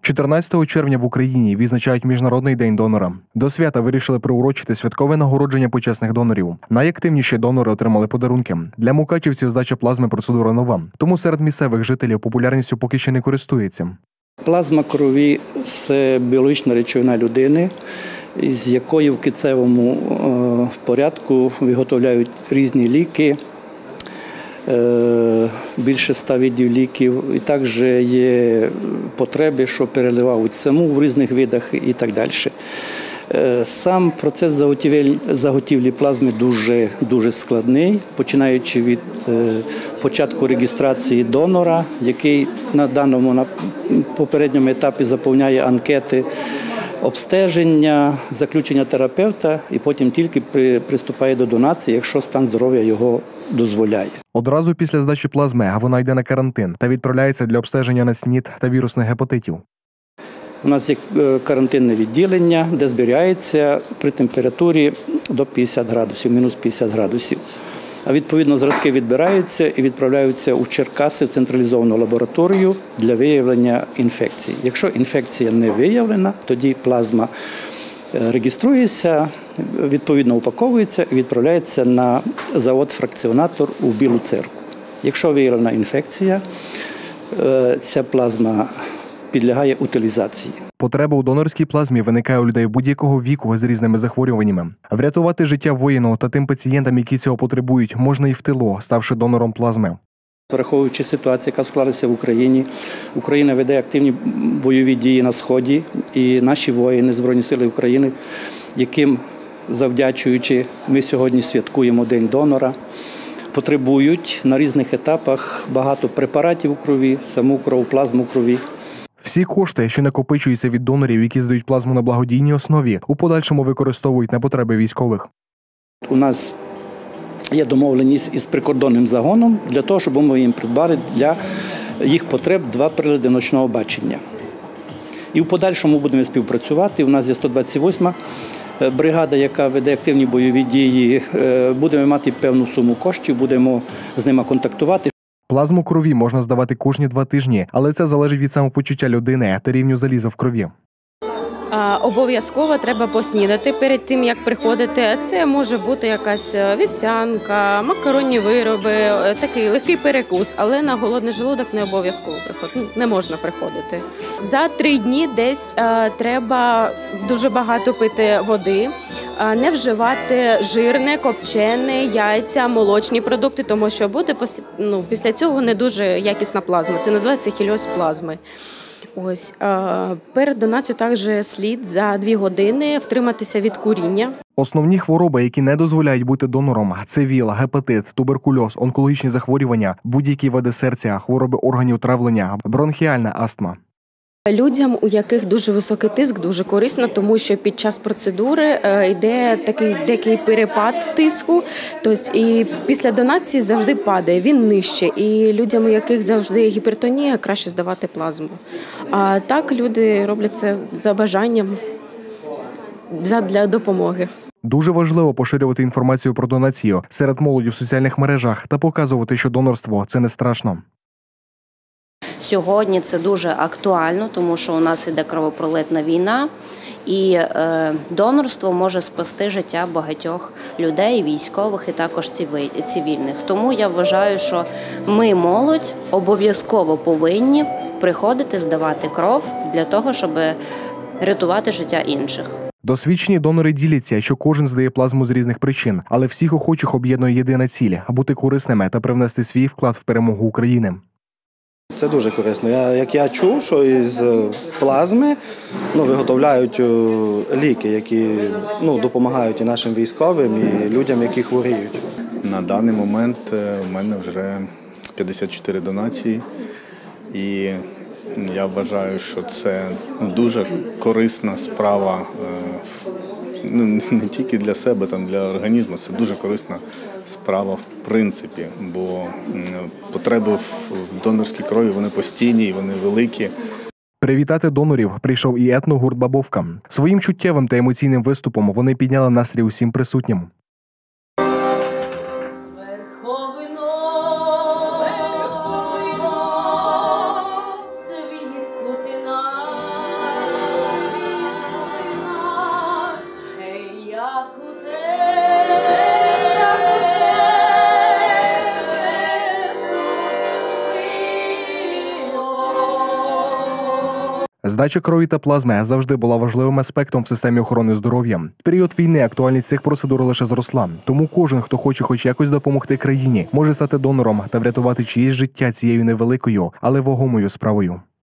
14 червня в Україні відзначають Міжнародний день донора. До свята вирішили приурочити святкове нагородження почесних донорів. Найактивніші донори отримали подарунки. Для мукачівців здача плазми – процедура нова. Тому серед місцевих жителів популярністю поки ще не користується. Плазма крові – це біологічна речовина людини, з якої в кінцевому порядку виготовляють різні ліки, більше 100 видів ліків. І також є потреби, що переливають саму в різних видах і так далі. Сам процес заготівлі плазми дуже складний, починаючи від початку реєстрації донора, який на попередньому етапі заповняє анкети, обстеження, заключення терапевта і потім тільки приступає до донації, якщо стан здоров'я його дозволяє. Одразу після здачі плазми вона йде на карантин та відправляється для обстеження на СНІД та вірусних гепатитів. У нас є карантинне відділення, де зберігається при температурі до 50 градусів, мінус 50 градусів. А відповідно зразки відбираються і відправляються у Черкаси в централізовану лабораторію для виявлення інфекції. Якщо інфекція не виявлена, тоді плазма реєструється, відповідно упаковується і відправляється на завод-фракціонатор у Білу Церкву. Якщо виявлена інфекція, ця плазма підлягає утилізації. Потреба у донорській плазмі виникає у людей будь-якого віку з різними захворюваннями. Врятувати життя воїну та тим пацієнтам, які цього потребують, можна і в тилу, ставши донором плазми. Враховуючи ситуацію, яка склалася в Україні, Україна веде активні бойові дії на Сході, і наші воїни, Збройні сили України, яким завдячуючи, ми сьогодні святкуємо День донора, потребують на різних етапах багато препаратів у крові, саму кров, плазму крові. Всі кошти, що накопичуються від донорів, які здають плазму на благодійній основі, у подальшому використовують на потреби військових. У нас є домовленість із прикордонним загоном для того, щоб ми їм придбали для їх потреб 2 прилади ночного бачення. І в подальшому будемо співпрацювати. У нас є 128-ма бригада, яка веде активні бойові дії. Будемо мати певну суму коштів, будемо з ними контактувати. Плазму крові можна здавати кожні 2 тижні, але це залежить від самопочуття людини та рівню заліза в крові. Обов'язково треба поснідати перед тим, як приходити. Це може бути якась вівсянка, макаронні вироби, такий легкий перекус, але на голодний желудок не обов'язково приходити, не можна приходити. За 3 дні десь треба дуже багато пити води, не вживати жирне, копчене, яйця, молочні продукти, тому що буде після цього не дуже якісна плазма. Це називається хільоз плазми. Ось перед донацією також слід за 2 години втриматися від куріння. Основні хвороби, які не дозволяють бути донором – це ВІЛ, гепатит, туберкульоз, онкологічні захворювання, будь-які види серця, хвороби органів травлення, бронхіальна астма. Людям, у яких дуже високий тиск, дуже корисно, тому що під час процедури йде такий деякий перепад тиску, тобто і після донації завжди падає, він нижче. І людям, у яких завжди гіпертонія, краще здавати плазму. А так люди роблять це за бажанням, для допомоги. Дуже важливо поширювати інформацію про донацію серед молоді в соціальних мережах та показувати, що донорство – це не страшно. Сьогодні це дуже актуально, тому що у нас іде кровопролитна війна, і донорство може спасти життя багатьох людей, військових і також цивільних. Тому я вважаю, що ми, молодь, обов'язково повинні приходити здавати кров для того, щоб рятувати життя інших. Досвідчені донори діляться, що кожен здає плазму з різних причин, але всіх охочих об'єднує єдина ціль – бути корисними та привнести свій вклад в перемогу України. Це дуже корисно. Я чув, що із плазми виготовляють ліки, які допомагають і нашим військовим, і людям, які хворіють. На даний момент в мене вже 54 донації, і я вважаю, що це дуже корисна справа не тільки для себе, для організму, це дуже корисна справа в принципі, бо потреби в донорській крові, вони постійні і вони великі. Привітати донорів прийшов і етногурт «Бабовка». Своїм чуттєвим та емоційним виступом вони підняли настрій усім присутнім. Здача крові та плазми завжди була важливим аспектом в системі охорони здоров'я. В період війни актуальність цих процедур лише зросла. Тому кожен, хто хоче хоч якось допомогти країні, може стати донором та врятувати чиєсь життя цією невеликою, але вагомою справою.